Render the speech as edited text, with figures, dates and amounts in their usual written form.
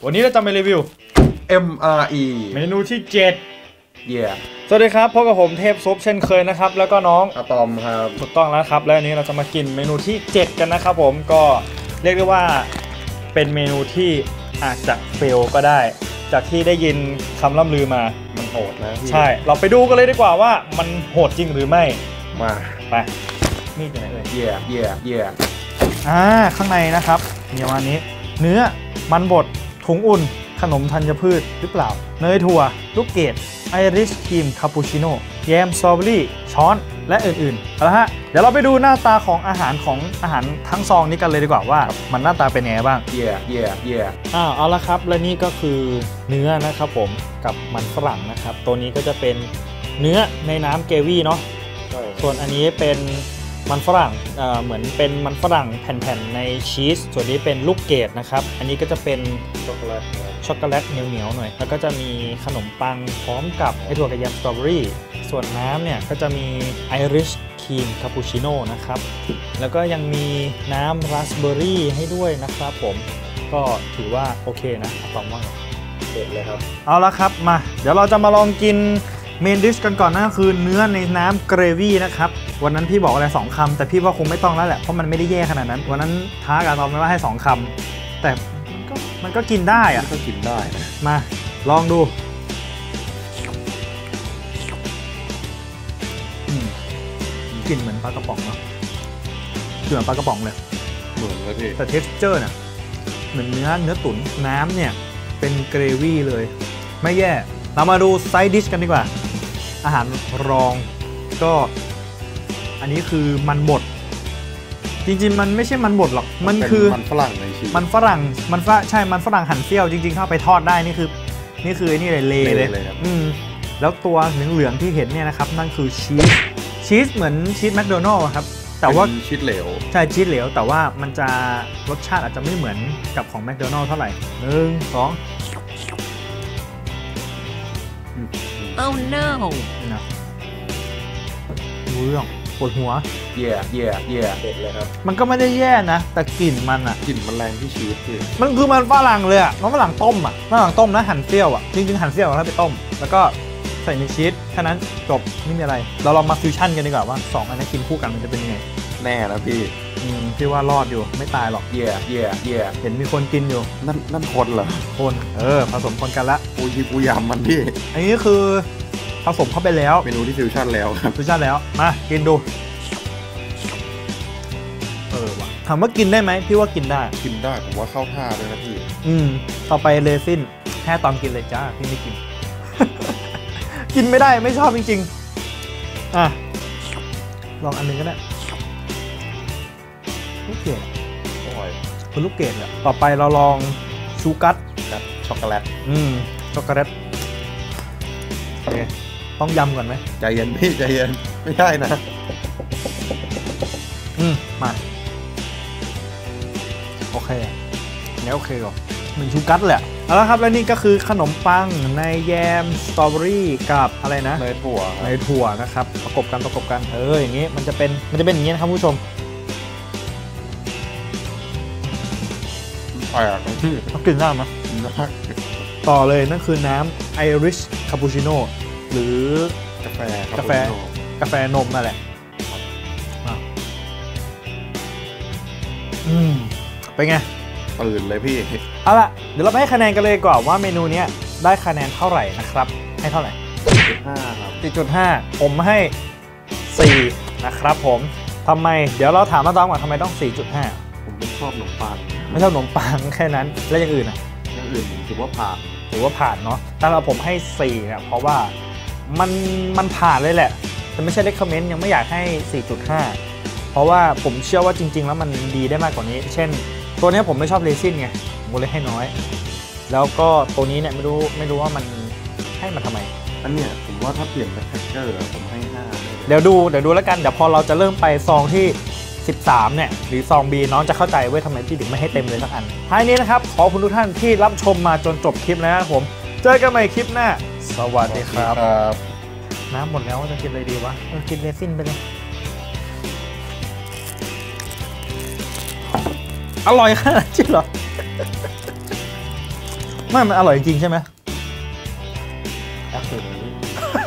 วันนี้เราจะมารีวิว MRE เมนูที่7สวัสดีครับพบกับผมเทพซุปเช่นเคยนะครับแล้วก็น้องอะตอมครับถูกต้องแล้วครับและอันนี้เราจะมากินเมนูที่7กันนะครับผมก็เรียกได้ว่าเป็นเมนูที่อาจจะเฟลก็ได้จากที่ได้ยินคำล่ำลือมามันโหดนะใช่เราไปดูกันเลยดีกว่าว่ามันโหดจริงหรือไม่มาไปมีดอยู่ไหนเลยข้างในนะครับมีประมาณนี้เนื้อมันบดถุงอุ่นขนมธัญพืชหรือเปล่าเนยถั่วลูกเกดไอริชครีมคาปูชิโน่แยมสตรอเบอรี่ช้อนและอื่นๆเอาละฮะเดี๋ยวเราไปดูหน้าตาของอาหารทั้งซองนี้กันเลยดีกว่าว่ามันหน้าตาเป็นยังไงบ้างเอาละครับและนี่ก็คือเนื้อนะครับผมกับมันฝรั่งนะครับตัวนี้ก็จะเป็นเนื้อในน้ำเกวี่เนาะส่วนอันนี้เป็นมันฝรั่งเหมือนเป็นมันฝรั่งแผ่นๆในชีสส่วนนี้เป็นลูกเกดนะครับอันนี้ก็จะเป็นช็อกโกแลตเหนียวๆหน่อยแล้วก็จะมีขนมปังพร้อมกับไอถั่วกระเทียมสตรอเบอรี่ส่วนน้ำเนี่ยก็จะมีไอริชครีมคาปูชิโน่นะครับแล้วก็ยังมีน้ำราสเบอร์รี่ให้ด้วยนะครับผมก็ถือว่าโอเคนะตอบว่าเด็ดเลยครับเอาละครับมาเดี๋ยวเราจะมาลองกินเมนดิชกันก่อนนะคือเนื้อในน้ำเกรวี่นะครับวันนั้นพี่บอกอะไร2 คำแต่พี่ว่าคงไม่ต้องแล้วแหละเพราะมันไม่ได้แย่ขนาดนั้นวันนั้นท้ากับตอมไว้ว่าให้2 คำแต่มันก็กินได้อะก็กินได้มาลองดูกลิ่นเหมือนปลากระป๋องเนาะเหมือนปลากระป๋องเลยเหมือนเลยพี่แต่เท็กซ์เจอร์เนี่ยเหมือนเนื้อตุ๋นน้ำเนี่ยเป็นเกรวี่เลยไม่แย่เรามาดูไซด์ดิชกันดีกว่าอาหารรองก็อันนี้คือมันบดจริงๆมันไม่ใช่มันบดหรอกมันคือมันฝรั่งในชีสมันฝรั่งใช่มันฝรั่งหั่นเสี้ยวจริงๆถ้าไปทอดได้นี่คือนี่เลยเลยแล้วตัวเหลืองๆที่เห็นเนี่ยนะครับนั่นคือชีสเหมือนชีสแมคโดนัลล์ครับแต่ว่าชีสเหลวใช่ชีสเหลวแต่ว่ามันจะรสชาติอาจจะไม่เหมือนกับของแมคโดนัลล์เท่าไหร่1 2 Oh no นะรู้เรื่องปวดหัวเด็ดเลยครับมันก็ไม่ได้แย่นะแต่กลิ่นมันอะกลิ่นมันแรงที่ชีสคือมันคือมันฝรั่งเลยอะมันฝรั่งต้มอะฝรั่งต้มนะหั่นเสี้ยวอะจริงๆหั่นเสี้ยวแล้วไปต้มแล้วก็ใส่ในชีสแค่นั้นจบไม่มีอะไรเราลองมาฟิวชั่นกันดีกว่าว่า2อันนี้กินคู่กันมันจะเป็นยังไงแน่นะพี่ว่ารอดอยู่ไม่ตายหรอกเห็นมีคนกินอยู่นั่นคนเหรอคนผสมคนกันละปูยำมันพี่อันนี้คือผสมเข้าไปแล้วเมนูที่ฟิวชั่นแล้วครับฟิวชั่นแล้วมากินดูว่ะถามว่ากินได้ไหมพี่ว่ากินได้ผมว่าเข้าท่าเลยนะพี่ต่อไปเรซินแค่ตอนกินเลยจ้าพี่ไม่กิน กินไม่ได้ไม่ชอบจริงๆลองอันนึงก็ได้ลูกเกดคือลูกเกดแหละต่อไปเราลองชูกัสกับช็อกโกแลตช็อกโกแลตโอเคต้องยำก่อนไหมใจเย็นพี่ใจเย็นไม่ได้นะมาโอเคเนี่ยโอเคก่อนเหมือนชูกัสแหละเอาละครับและนี่ก็คือขนมปังในแยมสตรอเบอรี่กับอะไรนะเนยถั่วนะครับประกบกันอย่างนี้มันจะเป็นอย่างนี้นะครับผู้ชมต้องกินได้ไหมต่อเลยนั่นคือน้ำไอริชคาปูชิโน่หรือกาแฟนมนั่นแหละเป็นไงตื่นเลยพี่เอาล่ะเดี๋ยวเราไปให้คะแนนกันเลยก่อนว่าเมนูนี้ได้คะแนนเท่าไหร่นะครับให้เท่าไหร่ 4.5 ครับ 4.5 ผมให้4นะครับผมทำไมเดี๋ยวเราถามน้องๆก่อนทำไมต้อง 4.5 ผมไม่ชอบขนมปังไม่ชอบขนมปังแค่นั้นแล้วอย่างอื่นถือว่าผ่านเนาะแต่เราผมให้4เนี่ยเพราะว่ามันผ่านเลยแหละแต่ไม่ใช่ recommend ยังไม่อยากให้ 4.5 เพราะว่าผมเชื่อว่าจริงๆแล้วมันดีได้มากกว่านี้เช่นตัวนี้ผมไม่ชอบเรซินไงผมเลยให้น้อยแล้วก็ตัวนี้เนี่ยไม่รู้ว่ามันให้มาทำไมอันเนี้ยผมว่าถ้าเปลี่ยนเป็นแท็กเจอร์ผมให้5เดี๋ยวดูแล้วกันเดี๋ยวพอเราจะเริ่มไปซองที่13เนี่ยหรือซอง B น้องจะเข้าใจเว้ยทำไมพี่ถึงไม่ให้เต็มเลยสักอันท้ายนี้นะครับขอบคุณทุกท่านที่รับชมมาจนจบคลิปนะครับผมเจอกันใหม่คลิปหน้าสวัสดีครับน้ำหมดแล้วจะกินอะไรดีวะกินเรซินไปเลยอร่อยขนาดจริงเหรอไม่มันอร่อยจริงใช่ไหมแอปเปิลนี้